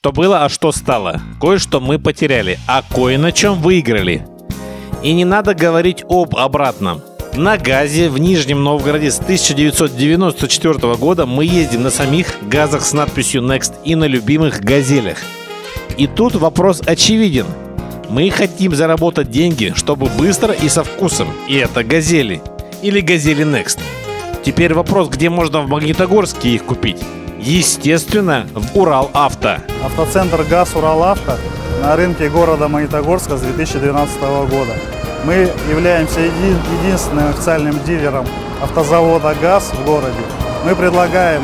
Что было, а что стало. Кое-что мы потеряли, а кое на чем выиграли. И не надо говорить об обратном. На ГАЗе в Нижнем Новгороде с 1994 года мы ездим на самих ГАЗах с надписью Next и на любимых «Газелях». И тут вопрос очевиден. Мы хотим заработать деньги, чтобы быстро и со вкусом. И это «Газели» или «Газели Next». Теперь вопрос, где можно в Магнитогорске их купить? Естественно, в Уралавто. Автоцентр ГАЗ Уралавто на рынке города Магнитогорска с 2012 года. Мы являемся единственным официальным дилером автозавода ГАЗ в городе. Мы предлагаем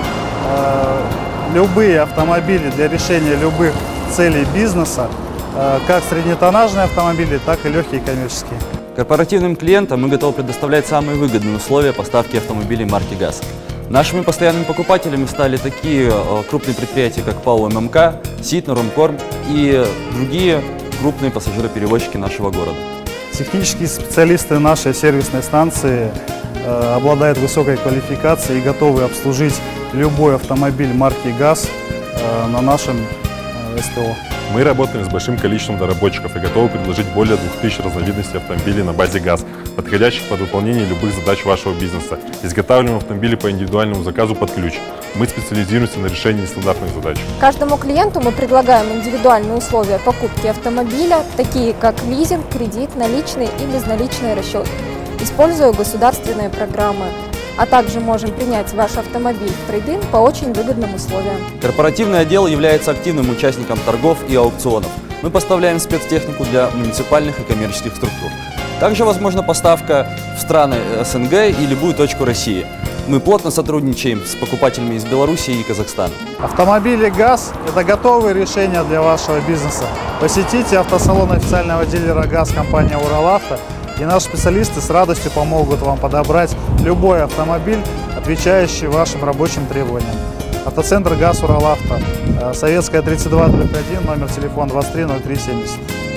любые автомобили для решения любых целей бизнеса, как среднетоннажные автомобили, так и легкие коммерческие. Корпоративным клиентам мы готовы предоставлять самые выгодные условия поставки автомобилей марки ГАЗ. Нашими постоянными покупателями стали такие крупные предприятия, как ПАО ММК, Ситно, Ромкорм и другие крупные пассажироперевозчики нашего города. Технические специалисты нашей сервисной станции обладают высокой квалификацией и готовы обслужить любой автомобиль марки ГАЗ на нашем СТО. Мы работаем с большим количеством доработчиков и готовы предложить более 2000 разновидностей автомобилей на базе ГАЗ, подходящих под выполнение любых задач вашего бизнеса. Изготавливаем автомобили по индивидуальному заказу под ключ. Мы специализируемся на решении нестандартных задач. Каждому клиенту мы предлагаем индивидуальные условия покупки автомобиля, такие как лизинг, кредит, наличные и безналичные расчеты, используя государственные программы. А также можем принять ваш автомобиль в трейд-ин по очень выгодным условиям. Корпоративный отдел является активным участником торгов и аукционов. Мы поставляем спецтехнику для муниципальных и коммерческих структур. Также возможна поставка в страны СНГ и любую точку России. Мы плотно сотрудничаем с покупателями из Беларуси и Казахстана. Автомобили ГАЗ – это готовые решения для вашего бизнеса. Посетите автосалон официального дилера ГАЗ компании Уралавто, и наши специалисты с радостью помогут вам подобрать любой автомобиль, отвечающий вашим рабочим требованиям. Автоцентр ГАЗ Уралавто, Советская 32/1, номер телефона 23 03 70.